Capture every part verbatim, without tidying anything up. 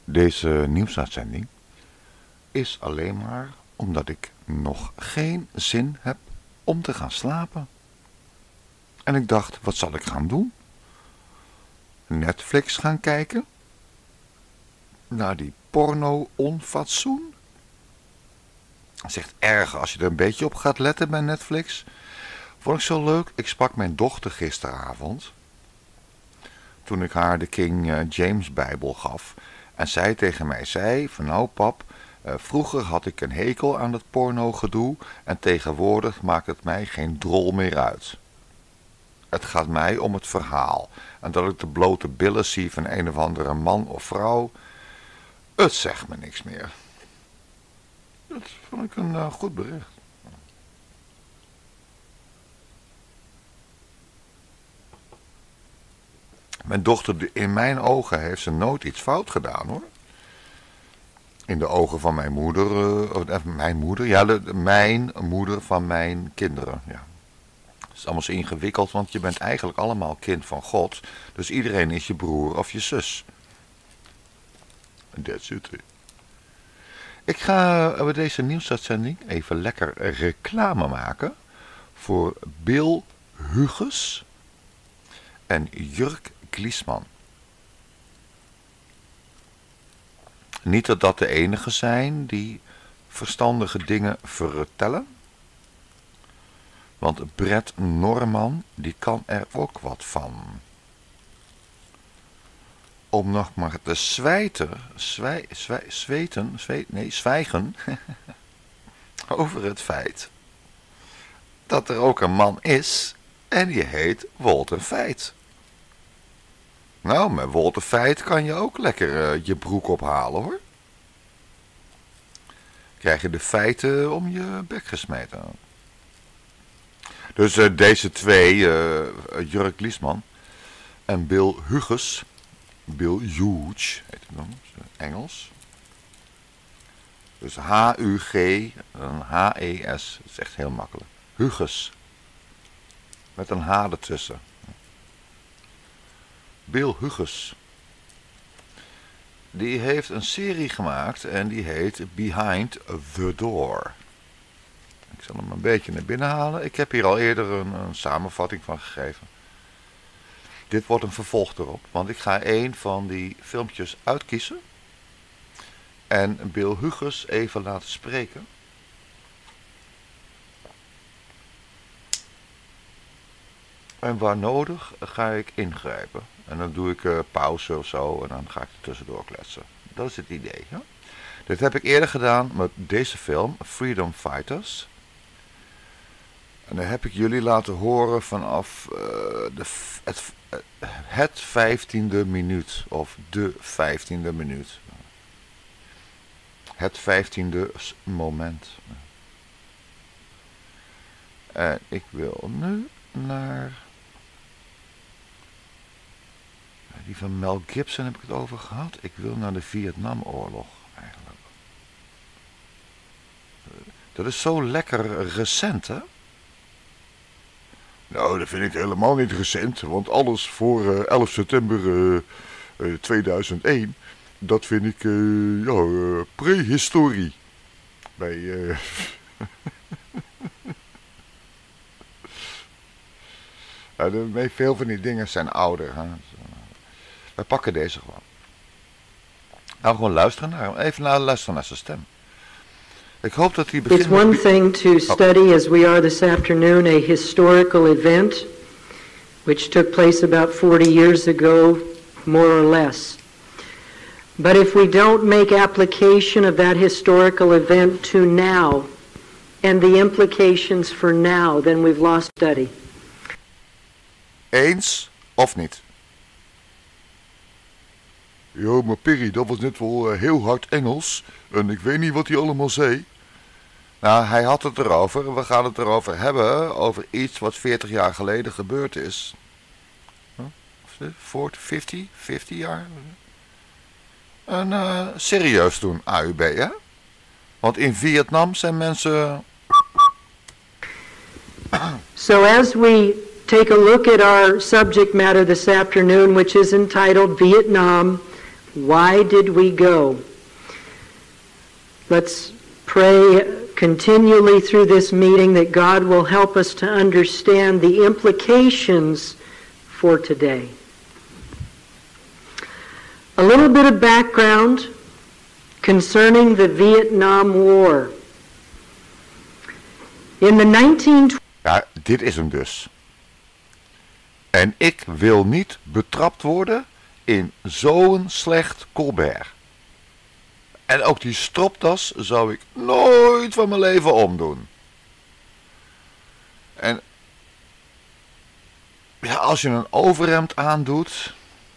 Deze nieuwsuitzending is alleen maar omdat ik nog geen zin heb om te gaan slapen. En ik dacht, wat zal ik gaan doen? Netflix gaan kijken? Naar die porno-onfatsoen? Het is echt erg als je er een beetje op gaat letten bij Netflix. Vond ik zo leuk. Ik sprak mijn dochter gisteravond. Toen ik haar de King James Bijbel gaf. En zij tegen mij zei van nou pap, uh, vroeger had ik een hekel aan het porno gedoe. En tegenwoordig maakt het mij geen drol meer uit. Het gaat mij om het verhaal. En dat ik de blote billen zie van een of andere man of vrouw. Het zegt me niks meer. Dat vond ik een uh, goed bericht. Mijn dochter, in mijn ogen heeft ze nooit iets fout gedaan hoor. In de ogen van mijn moeder, uh, uh, mijn moeder, ja, de, mijn moeder van mijn kinderen, ja. Het is allemaal zo ingewikkeld, want je bent eigenlijk allemaal kind van God. Dus iedereen is je broer of je zus. That's it. Ik ga bij deze nieuwsuitzending even lekker reclame maken voor Bill Hughes en Jurk Kliesman. Niet dat dat de enige zijn die verstandige dingen vertellen. Want Brett Norman, die kan er ook wat van. Om nog maar te zwijten, zwij, zwij, zweten, zweet, nee, zwijgen over het feit dat er ook een man is en die heet Walter Feit. Nou, met Walter Feit kan je ook lekker uh, je broek ophalen hoor. Krijg je de feiten om je bek gesmeten. Dus uh, deze twee, uh, Jurk Liesman en Bill Hughes, Bill Hughes heet het dan, Engels. Dus H U G en H E S, dat is echt heel makkelijk. Hughes, met een H ertussen. Bill Hughes, die heeft een serie gemaakt en die heet Behind the Door. Ik zal hem een beetje naar binnen halen. Ik heb hier al eerder een, een samenvatting van gegeven. Dit wordt een vervolg erop, want ik ga een van die filmpjes uitkiezen en Bill Hughes even laten spreken. En waar nodig ga ik ingrijpen. En dan doe ik uh, pauze of zo en dan ga ik er tussendoor kletsen. Dat is het idee. Ja? Dit heb ik eerder gedaan met deze film, Freedom Fighters. En dan heb ik jullie laten horen vanaf uh, de, het, het vijftiende minuut. Of de vijftiende minuut. Het vijftiende moment. En ik wil nu naar... Die van Mel Gibson heb ik het over gehad. Ik wil naar de Vietnamoorlog eigenlijk. Dat is zo lekker recent, hè? Nou, dat vind ik helemaal niet recent. Want alles voor uh, elf september uh, uh, tweeduizend één... dat vind ik uh, ja, uh, prehistorie. Bij... Uh... ja, de, veel van die dingen zijn ouder, hè? We pakken deze gewoon. Nou, gewoon luisteren naar hem. Even naar, luisteren naar zijn stem. Ik hoop dat hij begint... It's one thing to study, as we are this afternoon, a historical event which took place about forty years ago, more or less. But if we don't make application of that historical event to now and the implications for now, then we've lost study. Eens of niet? Ja, maar Perry, dat was net wel uh, heel hard Engels. En ik weet niet wat hij allemaal zei. Nou, hij had het erover. We gaan het erover hebben. Over iets wat veertig jaar geleden gebeurd is. Huh? veertig, vijftig, vijftig jaar. En uh, serieus doen, A U B, hè? Want in Vietnam zijn mensen... So as we take a look at our subject matter this afternoon, which is entitled Vietnam, Why did we go? Let's pray continually through this meeting that God will help us to understand the implications for today. A little bit of background concerning the Vietnam War. In the nineteen twenties... Ja, dit is hem dus. En ik wil niet betrapt worden in zo'n slecht Colbert. En ook die stropdas zou ik nooit van mijn leven omdoen. En ja, als je een overhemd aandoet,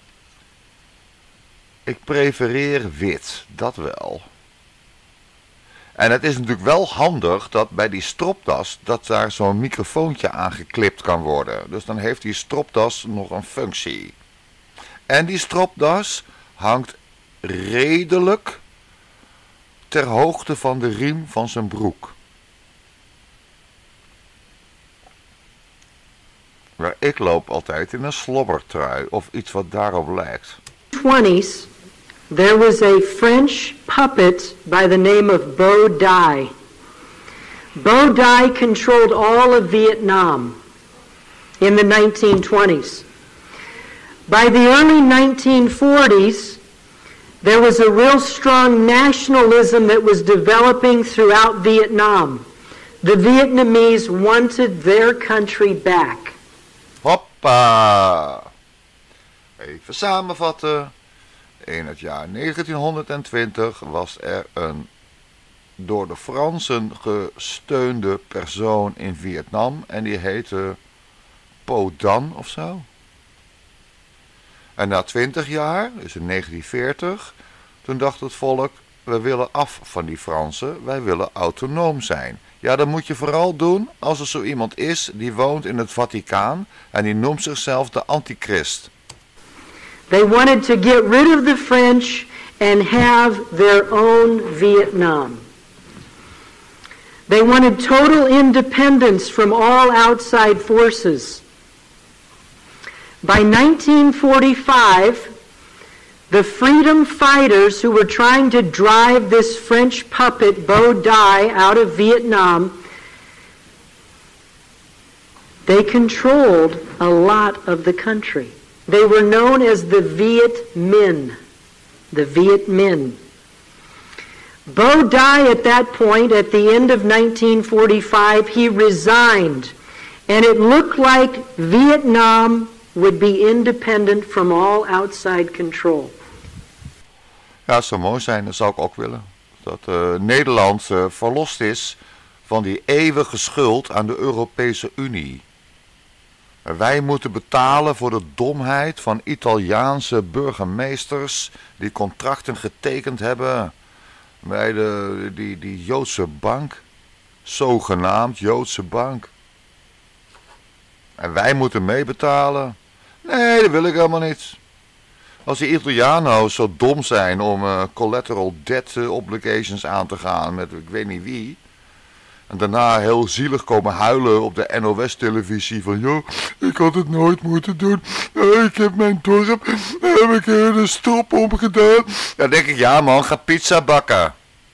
ik prefereer wit, dat wel. En het is natuurlijk wel handig dat bij die stropdas, dat daar zo'n microfoontje aangeklipt kan worden. Dus dan heeft die stropdas nog een functie. En die stropdas hangt redelijk ter hoogte van de riem van zijn broek. Maar ik loop altijd in een slobbertrui of iets wat daarop lijkt. twenties, there was a French puppet by the name of Bo Dai. Bo Dai controlled all of Vietnam in the nineteen twenties. By the early nineteen forties, there was a real strong nationalism that was developing throughout Vietnam. The Vietnamese wanted their country back. Hoppa! Even samenvatten. In het jaar negentienhonderdtwintig was er een door de Fransen gesteunde persoon in Vietnam. En die heette Po Dan of zo. En na twintig jaar, dus in negentien veertig, toen dacht het volk, we willen af van die Fransen, wij willen autonoom zijn. Ja, dat moet je vooral doen als er zo iemand is die woont in het Vaticaan en die noemt zichzelf de Antichrist. They wanted to get rid of the French and have their own Vietnam. They wanted total independence from all outside forces. By nineteen forty-five, the freedom fighters who were trying to drive this French puppet Bo Dai out of Vietnam, they controlled a lot of the country. They were known as the Viet Minh, the Viet Minh. Bo Dai at that point, at the end of nineteen forty-five, he resigned, and it looked like Vietnam would be independent from all outside control. Ja, het zou mooi zijn, dat zou ik ook willen. Dat uh, Nederland uh, verlost is van die eeuwige schuld aan de Europese Unie. En wij moeten betalen voor de domheid van Italiaanse burgemeesters die contracten getekend hebben bij de, die, die Joodse bank. Zogenaamd Joodse bank. En wij moeten meebetalen. Nee, dat wil ik helemaal niet. Als die Italiano's zo dom zijn om uh, collateral debt uh, obligations aan te gaan met ik weet niet wie. En daarna heel zielig komen huilen op de N O S-televisie van joh, ik had het nooit moeten doen. Uh, ik heb mijn dorp, heb ik er een strop om gedaan. Dan denk ik, ja man, ga pizza bakken.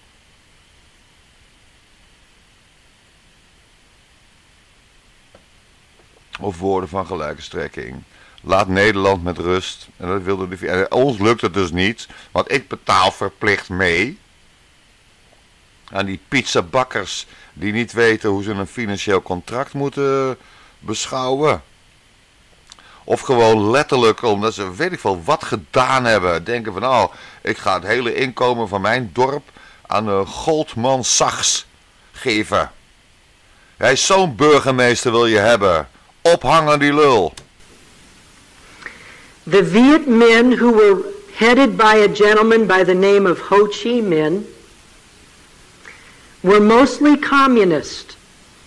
Of woorden van gelijke strekking. Laat Nederland met rust. En dat wilde de, en ons lukt het dus niet. Want ik betaal verplicht mee. Aan die pizzabakkers die niet weten hoe ze een financieel contract moeten beschouwen. Of gewoon letterlijk omdat ze weet ik veel wat gedaan hebben. Denken van nou, ik ga het hele inkomen van mijn dorp aan de Goldman Sachs geven. Hij is zo'n burgemeester wil je hebben. Ophangen die lul. The Viet Minh, who were headed by a gentleman by the name of Ho Chi Minh, were mostly communist.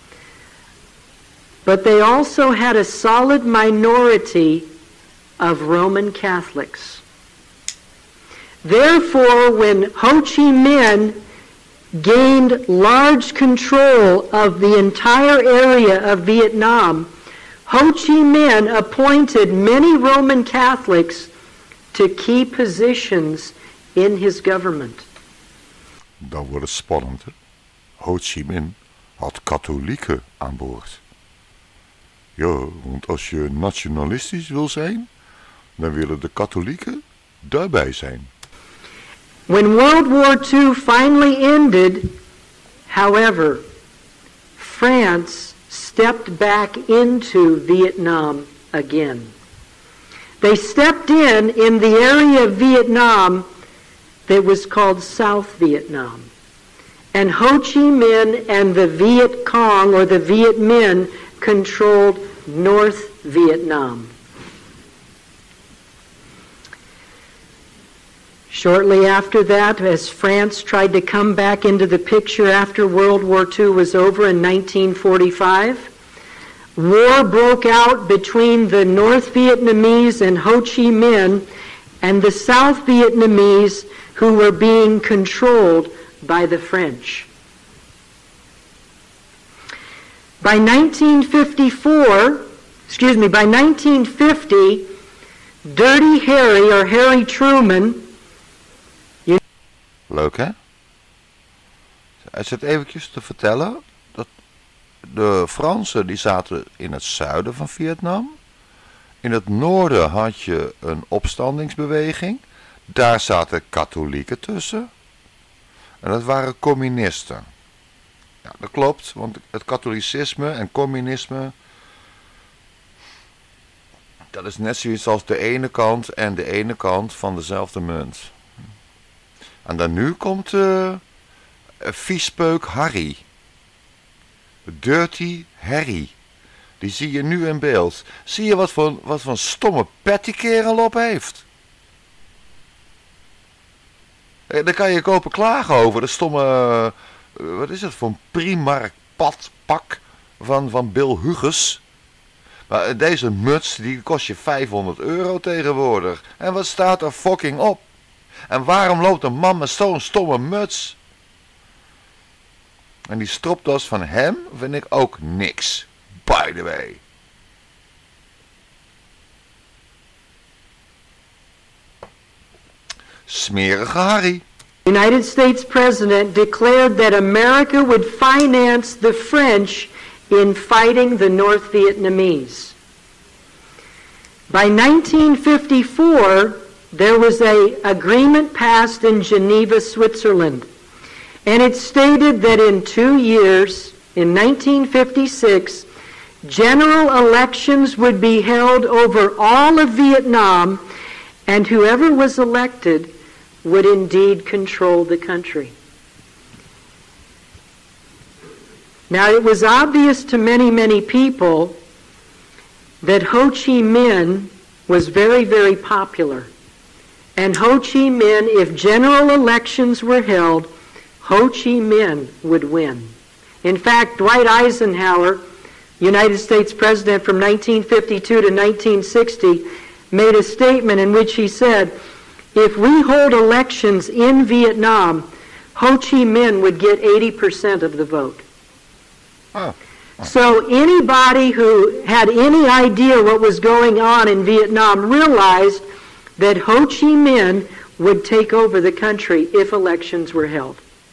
But they also had a solid minority of Roman Catholics. Therefore, when Ho Chi Minh gained large control of the entire area of Vietnam, Ho Chi Minh appointed many Roman Catholics to key positions in his government. Dan wordt het spannend. Hè? Ho Chi Minh had katholieken aan boord. Ja, want als je nationalistisch wil zijn, dan willen de katholieken daarbij zijn. When World War Two finally ended, however, France stepped back into Vietnam again. They stepped in in the area of Vietnam that was called South Vietnam. And Ho Chi Minh and the Viet Cong, or the Viet Minh, controlled North Vietnam. Shortly after that, as France tried to come back into the picture after World War Two was over in nineteen forty-five, war broke out between the North Vietnamese and Ho Chi Minh and the South Vietnamese, who were being controlled by the French. By nineteen fifty-four, excuse me, by nineteen fifty, Dirty Harry, or Harry Truman... Leuk, hè? Hij zit eventjes te vertellen dat de Fransen die zaten in het zuiden van Vietnam. In het noorden had je een opstandingsbeweging. Daar zaten katholieken tussen. En dat waren communisten. Ja, dat klopt, want het katholicisme en communisme, dat is net zoiets als de ene kant en de ene kant van dezelfde munt. En dan nu komt uh, viespeuk Harry. Dirty Harry. Die zie je nu in beeld. Zie je wat voor, wat voor een stomme pet die kerel op heeft? Daar kan je kopen klagen over. De stomme, uh, wat is het voor een Primark padpak van, van Bill Hughes. Maar deze muts die kost je vijfhonderd euro tegenwoordig. En wat staat er fucking op? En waarom loopt een man met zo'n stomme muts? En die stropdas van hem vind ik ook niks. By the way. Smerige Harry. The United States President declared that America would finance the French in fighting the North Vietnamese. By nineteen fifty-four, there was an agreement passed in Geneva, Switzerland, and it stated that in two years, in nineteen fifty-six, general elections would be held over all of Vietnam, and whoever was elected would indeed control the country. Now, it was obvious to many, many people that Ho Chi Minh was very, very popular. And Ho Chi Minh, if general elections were held, Ho Chi Minh would win. In fact, Dwight Eisenhower, United States President from nineteen fifty-two to nineteen sixty, made a statement in which he said, if we hold elections in Vietnam, Ho Chi Minh would get eighty percent of the vote. Oh. So anybody who had any idea what was going on in Vietnam realized that Ho Chi Minh would take over the country if elections were held.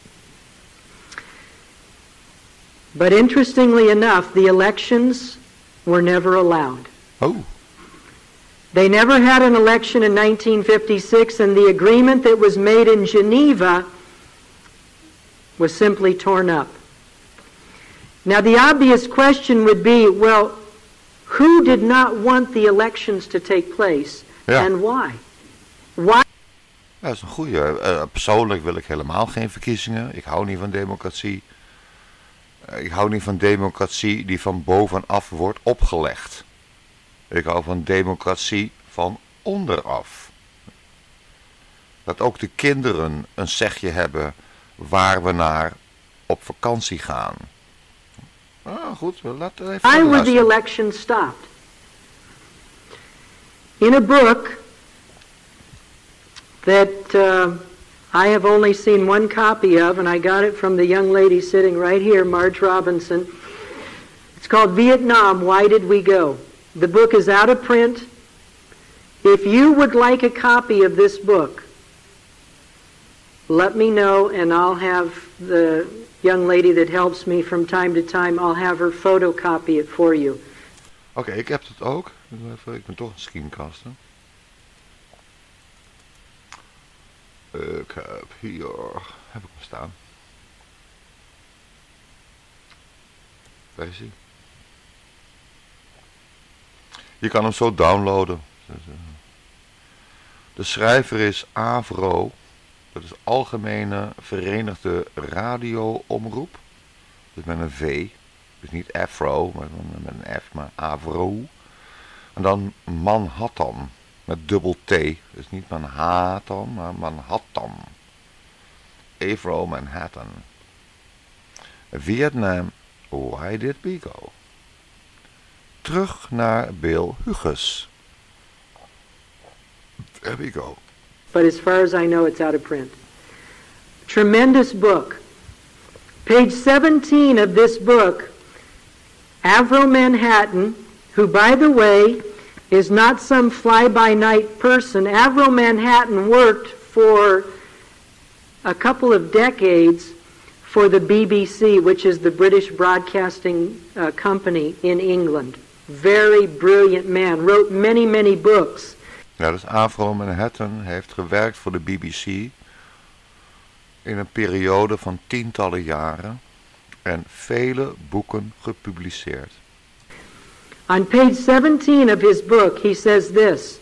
But interestingly enough, the elections were never allowed. Oh. They never had an election in nineteen fifty-six, and the agreement that was made in Geneva was simply torn up. Now, the obvious question would be, well, who did not want the elections to take place, ja. and why? Why? Dat is een goeie. Uh, persoonlijk wil ik helemaal geen verkiezingen. Ik hou niet van democratie. Uh, ik hou niet van democratie die van bovenaf wordt opgelegd. Ik hou van democratie van onderaf. Dat ook de kinderen een zegje hebben waar we naar op vakantie gaan. Ah, goed, laten we even Why were the elections stopped? In a book that uh, I have only seen one copy of, and I got it from the young lady sitting right here, Marge Robinson. It's called Vietnam, Why Did We Go? The book is out of print. If you would like a copy of this book, let me know and I'll have the young lady that helps me from time to time, I'll have her photocopy it for you. Oké, okay, ik heb het ook. Even, ik ben toch een screencaster. Ik heb hier, heb ik hem staan. Waar is hij? Je kan hem zo downloaden. De schrijver is Avro. Dat is Algemene Verenigde Radio-omroep. Dus met een V. Dus niet Afro, maar met een F, maar Avro. En dan Manhattan. Met dubbel T. Dus niet Manhattan, maar Manhattan. Avro Manhattan. Vietnam, why did we go? Terug naar Bill Hughes. There we go. But as far as I know, it's out of print. Tremendous book. Page seventeen of this book, Avro Manhattan, who, by the way, is not some fly-by-night person. Avro Manhattan worked for a couple of decades for the B B C, which is the British Broadcasting uh, Company in England. Very brilliant man. Wrote many, many books. Ja, dus Avro Manhattan heeft gewerkt voor de B B C in een periode van tientallen jaren en vele boeken gepubliceerd. On page seventeen of his book, he says this: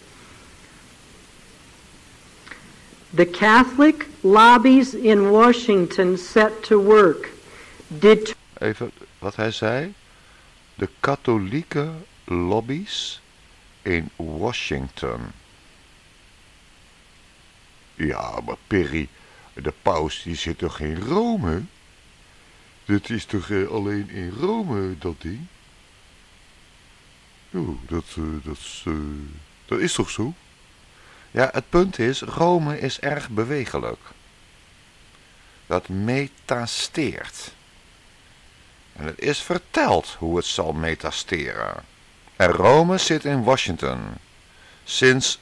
the Catholic lobbies in Washington set to work. Det- Even wat hij zei. De katholieke lobby's in Washington. Ja, maar Perry, de paus die zit toch in Rome? Dit is toch uh, alleen in Rome, dat ding? Jo, dat, uh, dat, is, uh, dat is toch zo? Ja, het punt is, Rome is erg bewegelijk. Dat metasteert. En het is verteld hoe het zal metasteren. En Rome zit in Washington. Sinds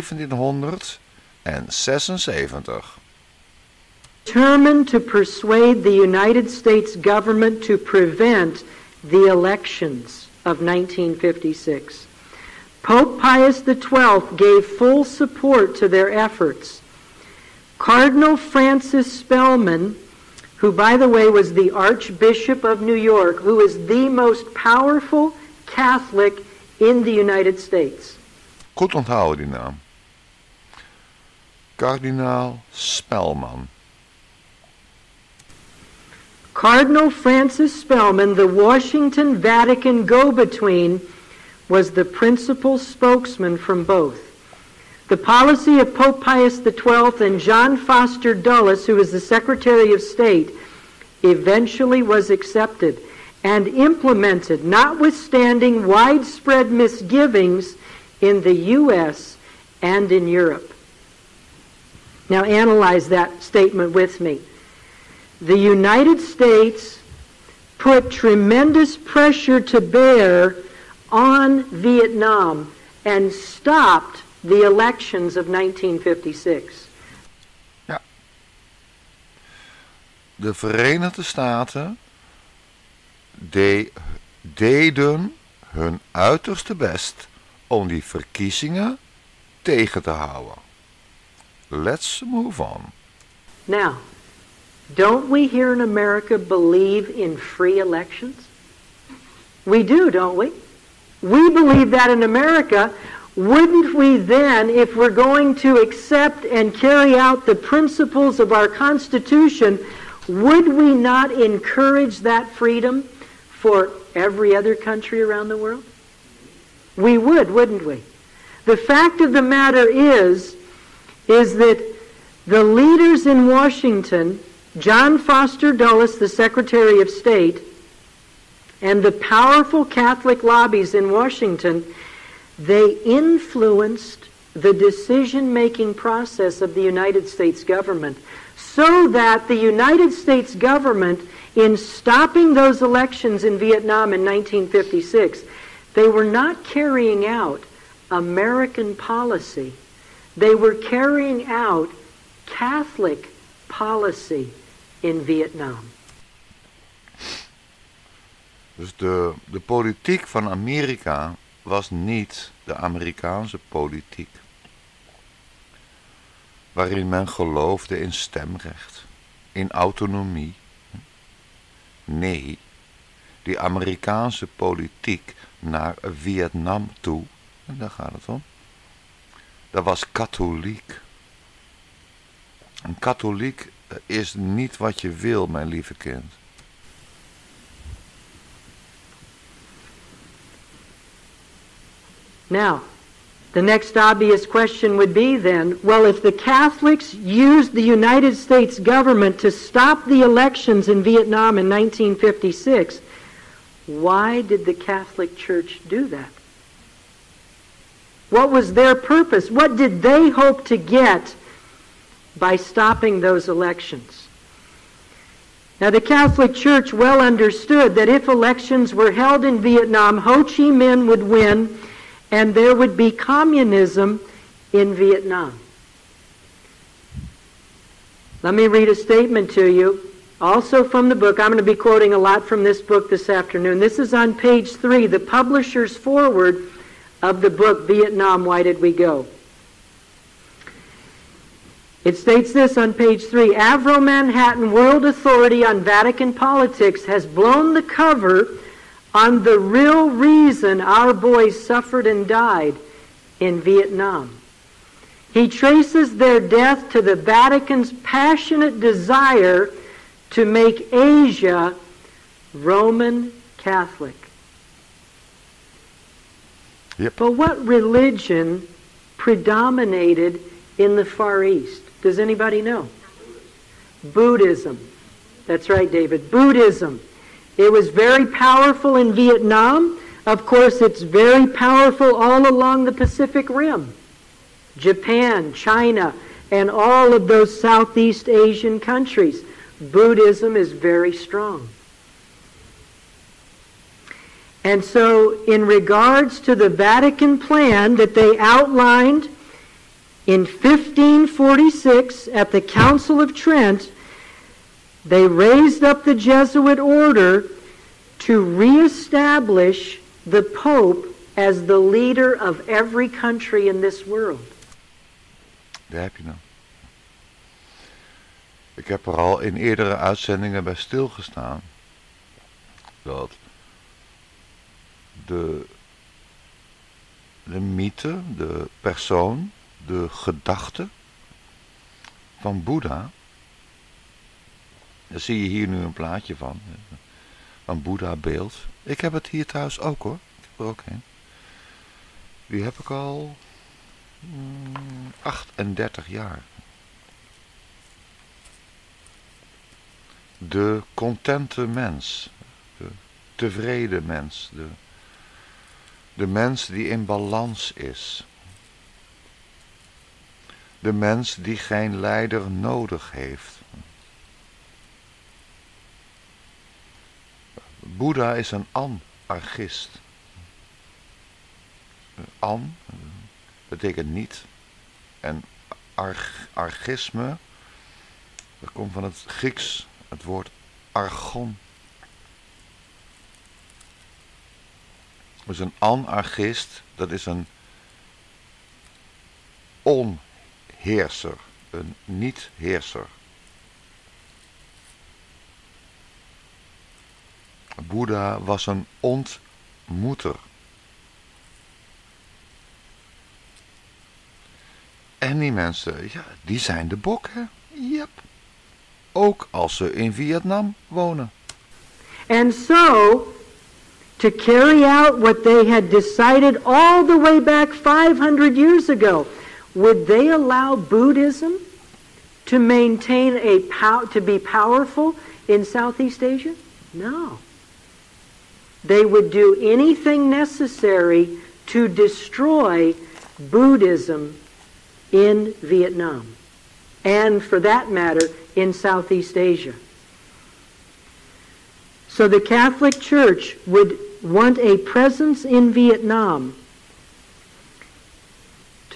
zeventienhonderdzesenzeventig. Determined to persuade the United States government to prevent the elections of nineteen fifty-six. Pope Pius the twelfth gave full support to their efforts. Cardinal Francis Spellman, who, by the way, was the Archbishop of New York, who is the most powerful Catholic in the United States. Goed onthouden die naam. Kardinaal Spellman. Cardinal Francis Spellman, the Washington Vatican go-between, was the principal spokesman from both. The policy of Pope Pius the twelfth and John Foster Dulles, who was the Secretary of State, eventually was accepted and implemented, notwithstanding widespread misgivings in the U S and in Europe. Now analyze that statement with me. The United States put tremendous pressure to bear on Vietnam and stopped the elections of nineteen fifty-six. Ja. De Verenigde Staten de, deden hun uiterste best om die verkiezingen tegen te houden. Let's move on. Now, don't we here in America believe in free elections? We do, don't we? We believe that in America. Wouldn't we then, if we're going to accept and carry out the principles of our Constitution, would we not encourage that freedom for every other country around the world? We would, wouldn't we? The fact of the matter is, is that the leaders in Washington, John Foster Dulles, the Secretary of State, and the powerful Catholic lobbies in Washington, they influenced the decision-making process of the United States government, so that the United States government, in stopping those elections in Vietnam in nineteen fifty-six, they were not carrying out American policy. They were carrying out Catholic policy in Vietnam. Dus de, de politiek van Amerika was niet de Amerikaanse politiek, waarin men geloofde in stemrecht, in autonomie. Nee, die Amerikaanse politiek naar Vietnam toe, en daar gaat het om, dat was katholiek. Een katholiek is niet wat je wil, mijn lieve kind. Now, the next obvious question would be then, well, if the Catholics used the United States government to stop the elections in Vietnam in nineteen fifty-six, why did the Catholic Church do that? What was their purpose? What did they hope to get by stopping those elections? Now, the Catholic Church well understood that if elections were held in Vietnam, Ho Chi Minh would win, and there would be communism in Vietnam. Let me read a statement to you, also from the book. I'm going to be quoting a lot from this book this afternoon. This is on page three, the publisher's foreword of the book, Vietnam, Why Did We Go? It states this on page three, Avro Manhattan, world authority on Vatican politics, has blown the cover on the real reason our boys suffered and died in Vietnam. He traces their death to the Vatican's passionate desire to make Asia Roman Catholic. Yep. But what religion predominated in the Far East? Does anybody know? Buddhism. That's right, David. Buddhism. It was very powerful in Vietnam. Of course, it's very powerful all along the Pacific Rim. Japan, China, and all of those Southeast Asian countries. Buddhism is very strong. And so, in regards to the Vatican plan that they outlined in fifteen forty-six at the Council of Trent, they raised up the Jesuit order to reestablish the Pope as the leader of every country in this world. Daar heb je nou. Ik heb er al in eerdere uitzendingen bij stilgestaan dat de, de mythe, de persoon, de gedachte van Boeddha, daar zie je hier nu een plaatje van, een Boeddha-beeld. Ik heb het hier thuis ook hoor, ik heb er ook een. Die heb ik al mm, achtendertig jaar. De contente mens, de tevreden mens, de, de mens die in balans is. De mens die geen leider nodig heeft. Boeddha is een anarchist. An betekent niet. En arg, argisme, dat komt van het Grieks, het woord argon. Dus een anarchist, dat is een onheerser, een niet-heerser. Boeddha was een ontmoeter. En die mensen, ja, die zijn de bok, hè? Yep. Ook als ze in Vietnam wonen. And so, to carry out what they had decided all the way back five hundred years ago, would they allow Buddhism to maintain a pow- to be powerful in Southeast Asia? No. They would do anything necessary to destroy Buddhism in Vietnam, and for that matter, in Southeast Asia. So the Catholic Church would want a presence in Vietnam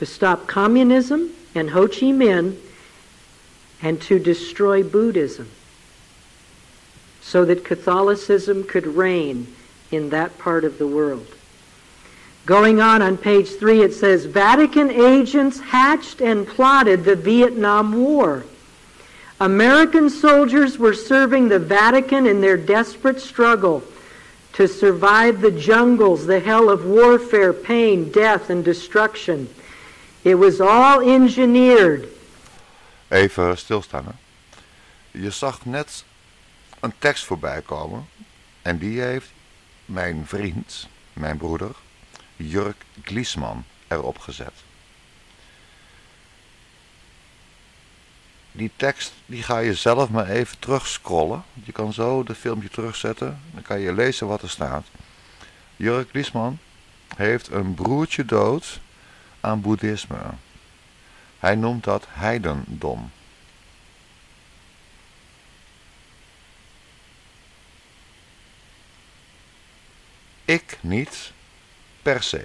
to stop communism and Ho Chi Minh and to destroy Buddhism so that Catholicism could reign in that part of the world. Going on on page three, it says, Vatican agents hatched and plotted the Vietnam War. American soldiers were serving the Vatican in their desperate struggle to survive the jungles, the hell of warfare, pain, death and destruction. It was all engineered. Even stilstaan, hè. Je zag net een tekst voorbij komen en die heeft mijn vriend, mijn broeder, Jörg Gliesman erop gezet. Die tekst die ga je zelf maar even terugscrollen. Je kan zo de filmpje terugzetten. Dan kan je lezen wat er staat. Jörg Gliesman heeft een broertje dood aan boeddhisme. Hij noemt dat heidendom. Ik niet per se.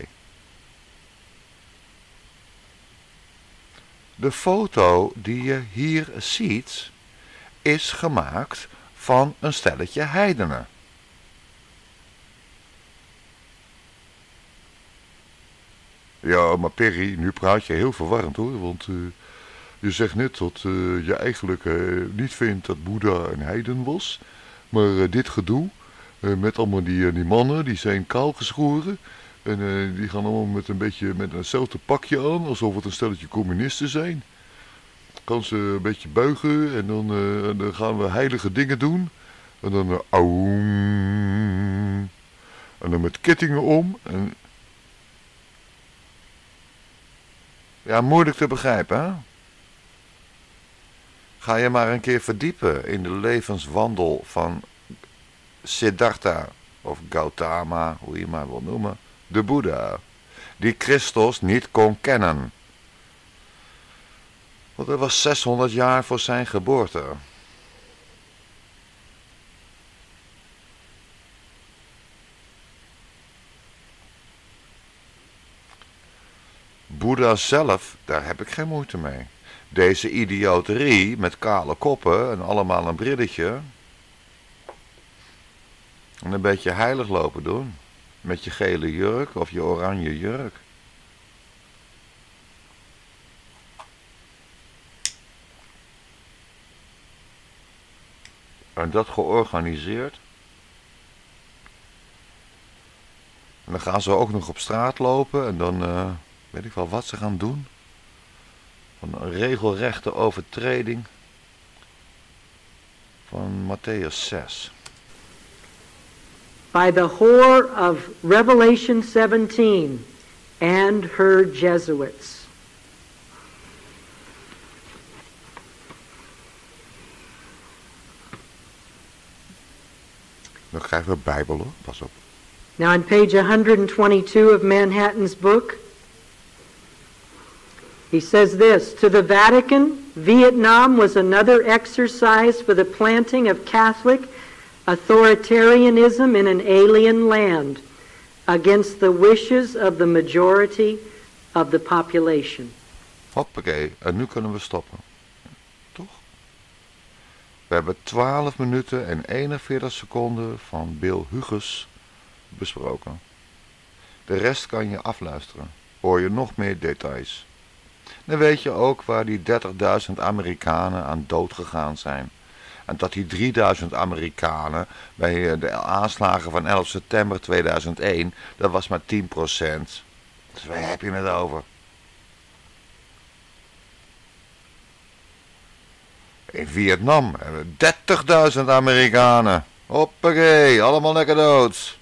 De foto die je hier ziet is gemaakt van een stelletje heidenen. Ja, maar Perry, nu praat je heel verwarrend hoor, want uh, je zegt net dat uh, je eigenlijk uh, niet vindt dat Boeddha een heiden was, maar uh, dit gedoe uh, met allemaal die, uh, die mannen, die zijn kaal geschoren en uh, die gaan allemaal met een beetje met eenzelfde pakje aan, alsof het een stelletje communisten zijn. Kan ze een beetje buigen en dan, uh, dan gaan we heilige dingen doen en dan uh, aum, en dan met kettingen om en... Ja, moeilijk te begrijpen, hè? Ga je maar een keer verdiepen in de levenswandel van Siddhartha, of Gautama, hoe je maar wil noemen, de Boeddha, die Christus niet kon kennen. Want dat was zeshonderd jaar voor zijn geboorte. Boeddha zelf, daar heb ik geen moeite mee. Deze idioterie met kale koppen en allemaal een brilletje. En een beetje heilig lopen doen. Met je gele jurk of je oranje jurk. En dat georganiseerd. En dan gaan ze ook nog op straat lopen en dan... Uh, weet ik wel wat ze gaan doen. Van een regelrechte overtreding van Matthäus zes. By the whore of Revelation seventeen and her Jesuits. Dan krijgen we Bijbel hoor, pas op. Now on page one twenty-two of Manhattan's book, he says this, to the Vatican, Vietnam was another exercise for the planting of Catholic authoritarianism in an alien land against the wishes of the majority of the population. Hoppakee, en nu kunnen we stoppen. Toch? We hebben twaalf minuten en eenenveertig seconden van Bill Hughes besproken. De rest kan je afluisteren. Hoor je nog meer details. Dan weet je ook waar die dertigduizend Amerikanen aan dood gegaan zijn. En dat die drieduizend Amerikanen bij de aanslagen van elf september tweeduizend één, dat was maar tien procent. Dus waar heb je het over? In Vietnam hebben we dertigduizend Amerikanen. Hoppakee, allemaal lekker dood.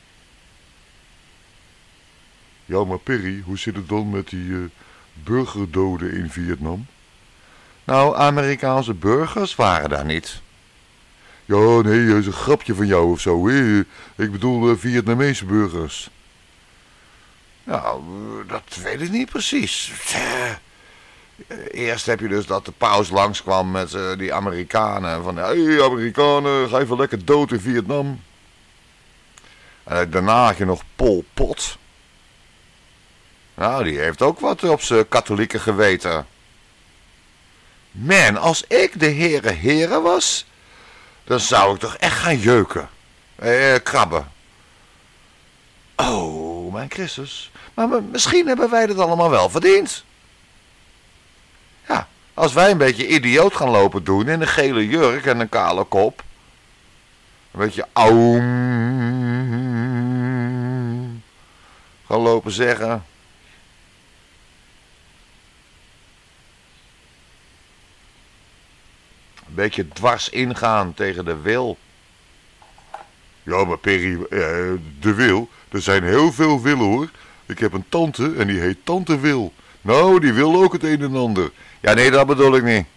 Ja, maar Perry, hoe zit het dan met die uh, burgerdoden in Vietnam? Nou, Amerikaanse burgers waren daar niet. Ja, nee, dat is een grapje van jou of zo. Hè? Ik bedoel uh, Vietnamese burgers. Nou, dat weet ik niet precies. Eerst heb je dus dat de paus langskwam met uh, die Amerikanen. Van, hé hey, Amerikanen, ga even lekker dood in Vietnam. En daarna had je nog Pol Pot. Nou, die heeft ook wat op zijn katholieke geweten. Man, als ik de Heere Heere was, dan zou ik toch echt gaan jeuken. Eh, krabben. Oh, mijn Christus. Maar misschien hebben wij dat allemaal wel verdiend. Ja, als wij een beetje idioot gaan lopen doen in een gele jurk en een kale kop. Een beetje aum. Gaan lopen zeggen. Een beetje dwars ingaan tegen de wil. Ja, maar Perry, eh, de wil. Er zijn heel veel willen hoor. Ik heb een tante en die heet Tante Wil. Nou, die wil ook het een en ander. Ja, nee, dat bedoel ik niet.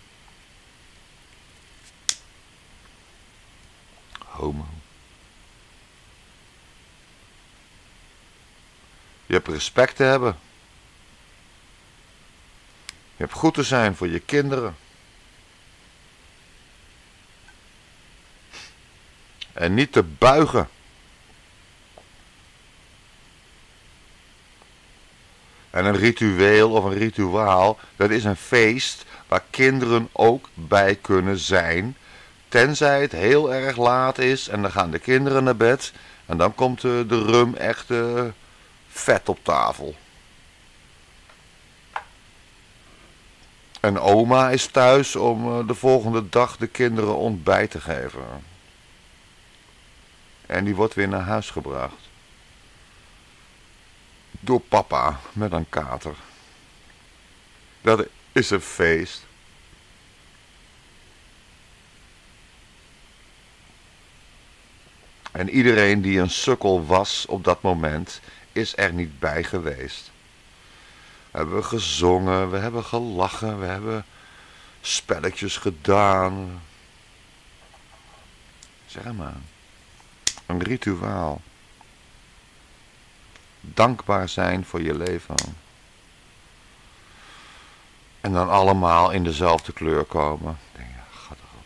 Homo. Je hebt respect te hebben. Je hebt goed te zijn voor je kinderen. En niet te buigen. En een ritueel of een rituaal, dat is een feest waar kinderen ook bij kunnen zijn. Tenzij het heel erg laat is en dan gaan de kinderen naar bed. En dan komt de, de rum echt uh, vet op tafel. En oma is thuis om uh, de volgende dag de kinderen ontbijt te geven. En die wordt weer naar huis gebracht. Door papa met een kater. Dat is een feest. En iedereen die een sukkel was op dat moment is er niet bij geweest. We hebben gezongen, we hebben gelachen, we hebben spelletjes gedaan. Zeg maar. Een rituaal. Dankbaar zijn voor je leven. En dan allemaal in dezelfde kleur komen. Ik denk, ja, gaat erop.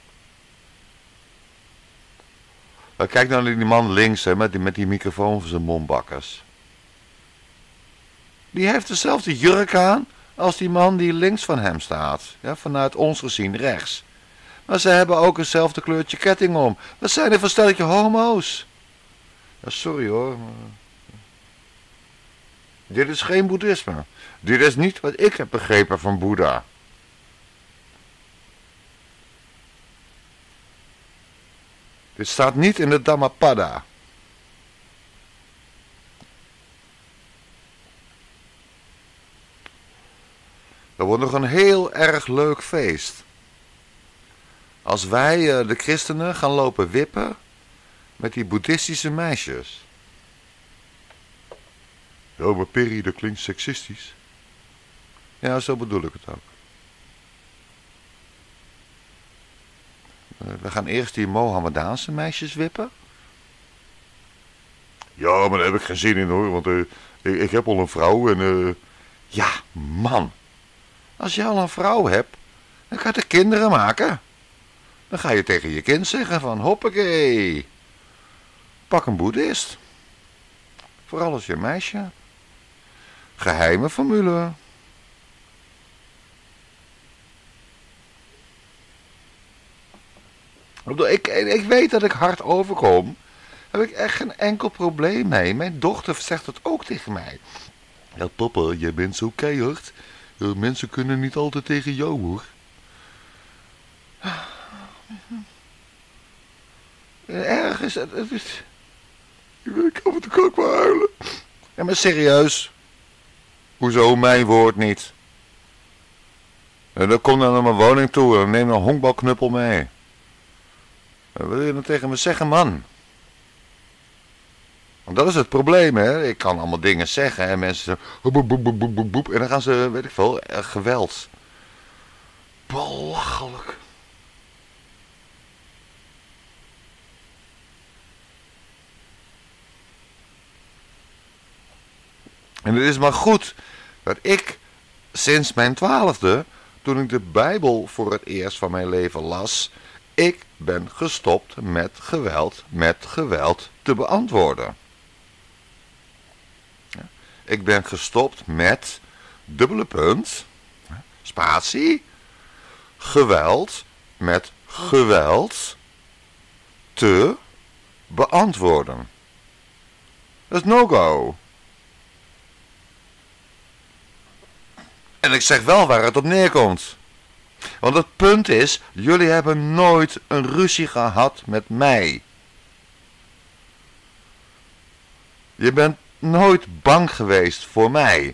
Maar kijk nou naar die man links, hè, met, die, met die microfoon voor zijn mombakkers. Die heeft dezelfde jurk aan als die man die links van hem staat. Ja, vanuit ons gezien rechts. Maar ze hebben ook eenzelfde kleurtje ketting om. Wat zijn er voor stelletje homo's? Ja, sorry hoor. Maar... Dit is geen boeddhisme. Dit is niet wat ik heb begrepen van Boeddha. Dit staat niet in de Dhammapada. Dat wordt nog een heel erg leuk feest. Als wij uh, de christenen gaan lopen wippen met die boeddhistische meisjes. Ja, maar Perry, dat klinkt seksistisch. Ja, zo bedoel ik het ook. Uh, we gaan eerst die Mohammedaanse meisjes wippen. Ja, maar daar heb ik geen zin in hoor, want uh, ik, ik heb al een vrouw en... Uh... Ja, man. Als je al een vrouw hebt, dan ga je de kinderen maken. Dan ga je tegen je kind zeggen van, hoppakee. Pak een boeddhist. Vooral als je een meisje hebt. Geheime formule. Ik, ik weet dat ik hard overkom. Daar heb ik echt geen enkel probleem mee. Mijn dochter zegt het ook tegen mij. Ja, papa, jij bent zo keihard. Ja, mensen kunnen niet altijd tegen jou, hoor. Erg is het. het is... Ik af en toe kan ik wel huilen. Ja, maar serieus. Hoezo mijn woord niet? En dan kom dan naar mijn woning toe en neem een honkbalknuppel mee. Wat wil je dan tegen me zeggen, man? Want dat is het probleem, hè. Ik kan allemaal dingen zeggen en mensen zeggen... Boep, boep, boep, boep, boep, en dan gaan ze, weet ik veel, uh, geweld. Belachelijk. En het is maar goed dat ik sinds mijn twaalfde, toen ik de Bijbel voor het eerst van mijn leven las, ik ben gestopt met geweld, met geweld te beantwoorden. Ja. Ik ben gestopt met, dubbele punt, spatie, geweld met geweld te beantwoorden. Dat is no-go. En ik zeg wel waar het op neerkomt. Want het punt is, jullie hebben nooit een ruzie gehad met mij. Je bent nooit bang geweest voor mij.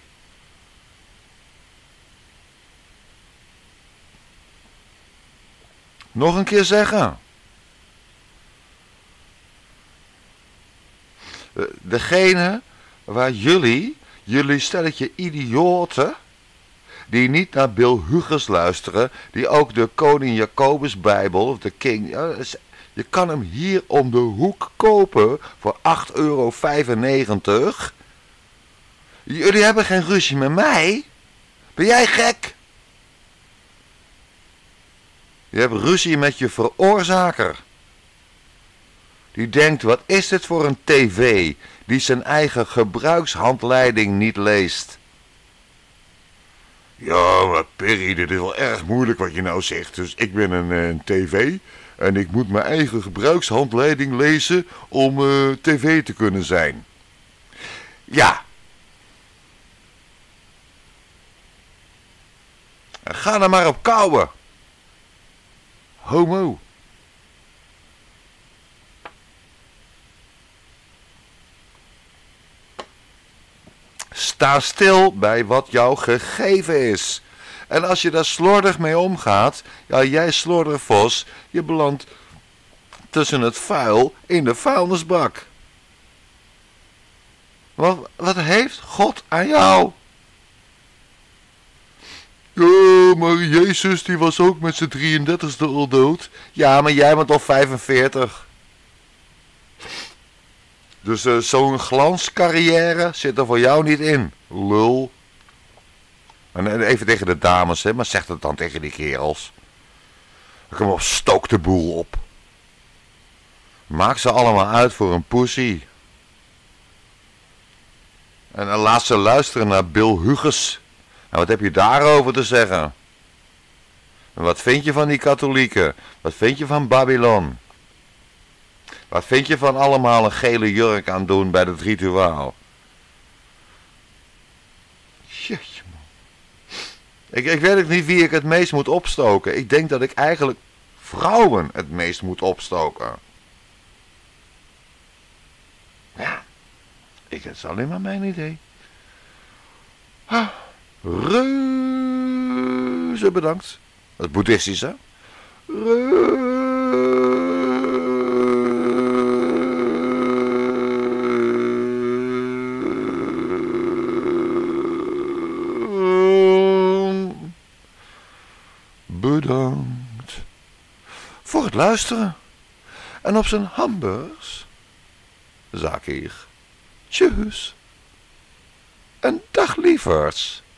Nog een keer zeggen. Degene waar jullie, jullie stelletje idioten, die niet naar Bill Hughes luisteren, die ook de Koning Jacobus Bijbel, of de King, je kan hem hier om de hoek kopen voor acht euro vijfennegentig. Jullie hebben geen ruzie met mij. Ben jij gek? Je hebt ruzie met je veroorzaker. Die denkt, wat is dit voor een tv die zijn eigen gebruikshandleiding niet leest. Ja, maar Perry, dit is wel erg moeilijk wat je nou zegt. Dus ik ben een, een tv en ik moet mijn eigen gebruikshandleiding lezen om uh, tv te kunnen zijn. Ja. Ga er maar op kouwen. Homo. Sta stil bij wat jou gegeven is. En als je daar slordig mee omgaat, ja, jij slordervos, je belandt tussen het vuil in de vuilnisbak. Wat, wat heeft God aan jou? Ja, maar Jezus die was ook met zijn drieëndertigste al dood. Ja, maar jij bent al vijfenveertig. Dus uh, zo'n glanscarrière zit er voor jou niet in. Lul. En even tegen de dames, hè, maar zeg het dan tegen die kerels. Kom op, stook de boel op. Maak ze allemaal uit voor een pussy. En dan laat ze luisteren naar Bill Hughes. En wat heb je daarover te zeggen? En wat vind je van die katholieken? Wat vind je van Babylon? Wat vind je van allemaal een gele jurk aan doen bij het rituaal? Jeetje man. Ik, ik weet ook niet wie ik het meest moet opstoken. Ik denk dat ik eigenlijk vrouwen het meest moet opstoken. Ja, ik, het is alleen maar mijn idee. Ah, reuze bedankt. Dat is boeddhistisch, hè? Reuze. Bedankt voor het luisteren. En op zijn hamburgers zak ik. Tjus. En dag lieverds.